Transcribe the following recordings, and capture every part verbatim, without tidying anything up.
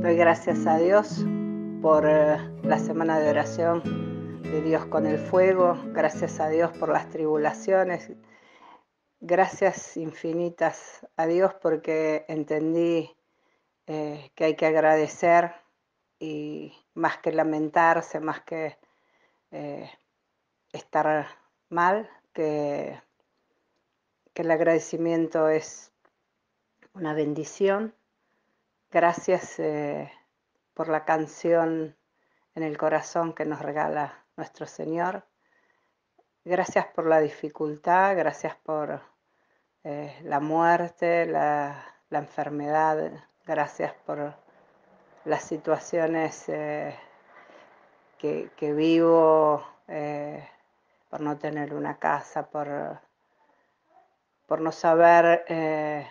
Doy gracias a Dios por eh, la semana de oración de Dios con el fuego. Gracias a Dios por las tribulaciones. Gracias infinitas a Dios porque entendí eh, que hay que agradecer y más que lamentarse, más que eh, estar mal, que, que el agradecimiento es una bendición. Gracias eh, por la canción en el corazón que nos regala nuestro Señor. Gracias por la dificultad, gracias por eh, la muerte, la, la enfermedad, gracias por las situaciones eh, que, que vivo, eh, por no tener una casa, por, por no saber eh,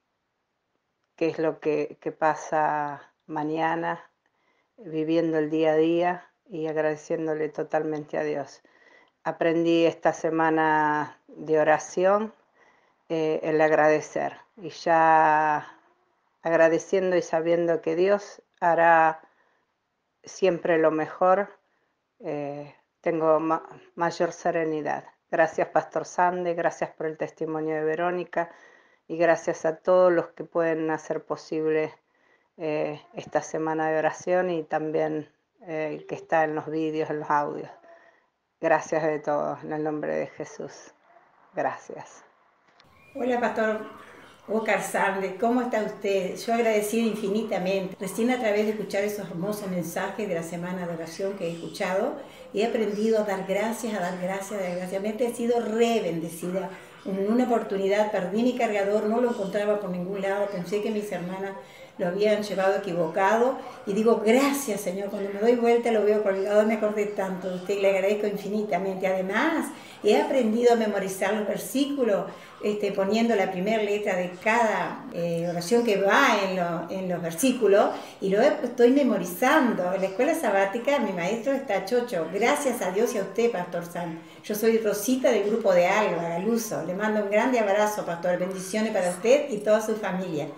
qué es lo que, que pasa mañana, viviendo el día a día y agradeciéndole totalmente a Dios. Aprendí esta semana de oración eh, el agradecer y ya agradeciendo y sabiendo que Dios hará siempre lo mejor, eh, tengo ma- mayor serenidad. Gracias Pastor Sande, gracias por el testimonio de Verónica y gracias a todos los que pueden hacer posible eh, esta semana de oración y también eh, el que está en los vídeos, en los audios. Gracias de todos, en el nombre de Jesús. Gracias. Hola, Pastor Oscar Sande, ¿cómo está usted? Yo agradecido infinitamente. Recién a través de escuchar esos hermosos mensajes de la semana de oración que he escuchado, he aprendido a dar gracias, a dar gracias, a dar gracias. Me he sido re bendecida. En una oportunidad perdí mi cargador, no lo encontraba por ningún lado, pensé que mis hermanas lo habían llevado equivocado y digo, gracias Señor, cuando me doy vuelta lo veo colgado, me acordé tanto de usted y le agradezco infinitamente. Además, he aprendido a memorizar los versículos, este, poniendo la primera letra de cada eh, oración que va en, lo, en los versículos y lo estoy memorizando. En la escuela sabática mi maestro está chocho. Gracias a Dios y a usted, Pastor San. Yo soy Rosita del grupo de Alba, Galuso. Le mando un grande abrazo, Pastor. Bendiciones para usted y toda su familia.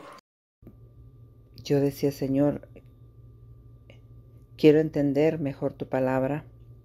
Yo decía, Señor, quiero entender mejor tu palabra.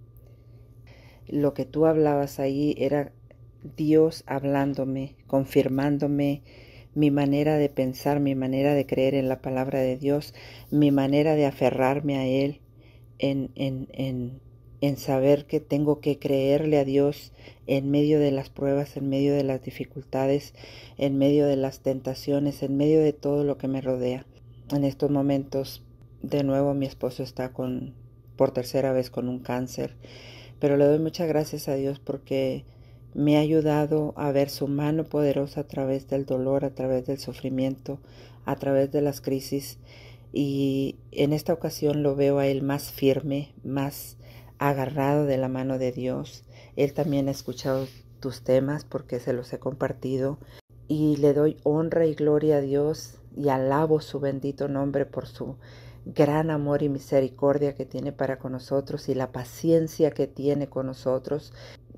Lo que tú hablabas ahí era Dios hablándome, confirmándome mi manera de pensar, mi manera de creer en la palabra de Dios, mi manera de aferrarme a Él, en, en, en, en saber que tengo que creerle a Dios en medio de las pruebas, en medio de las dificultades, en medio de las tentaciones, en medio de todo lo que me rodea. En estos momentos, de nuevo, mi esposo está con, por tercera vez con un cáncer, pero le doy muchas gracias a Dios porque me ha ayudado a ver su mano poderosa a través del dolor, a través del sufrimiento, a través de las crisis. Y en esta ocasión lo veo a él más firme, más agarrado de la mano de Dios. Él también ha escuchado tus temas porque se los he compartido. Y le doy honra y gloria a Dios y alabo su bendito nombre por su gran amor y misericordia que tiene para con nosotros y la paciencia que tiene con nosotros.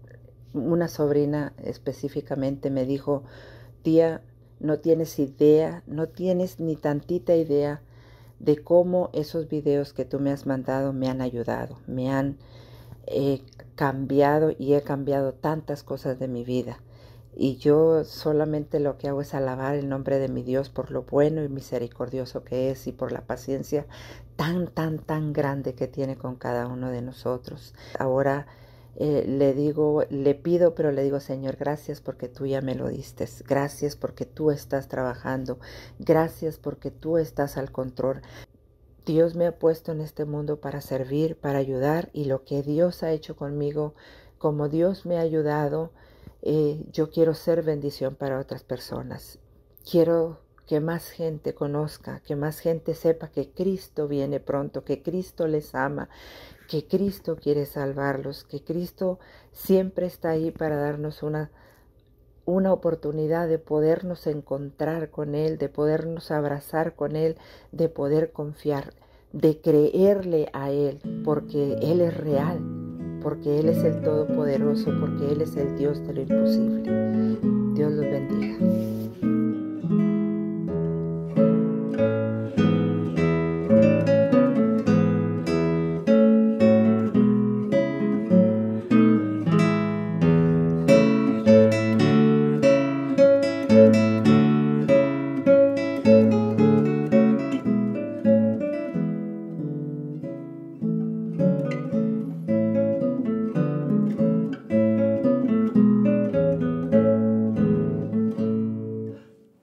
Una sobrina específicamente me dijo, tía, no tienes idea, no tienes ni tantita idea de cómo esos videos que tú me has mandado me han ayudado, me han eh, cambiado y he cambiado tantas cosas de mi vida. Y yo solamente lo que hago es alabar el nombre de mi Dios por lo bueno y misericordioso que es y por la paciencia tan, tan, tan grande que tiene con cada uno de nosotros. Ahora eh, le digo, le pido, pero le digo, Señor, gracias porque tú ya me lo diste. Gracias porque tú estás trabajando. Gracias porque tú estás al control. Dios me ha puesto en este mundo para servir, para ayudar, y lo que Dios ha hecho conmigo, como Dios me ha ayudado, eh, yo quiero ser bendición para otras personas. Quiero que más gente conozca, que más gente sepa que Cristo viene pronto, que Cristo les ama, que Cristo quiere salvarlos, que Cristo siempre está ahí para darnos una, una oportunidad de podernos encontrar con Él, de podernos abrazar con Él, de poder confiar, de creerle a Él, porque Él es real, porque Él es el Todopoderoso, porque Él es el Dios de lo imposible. Dios los bendiga.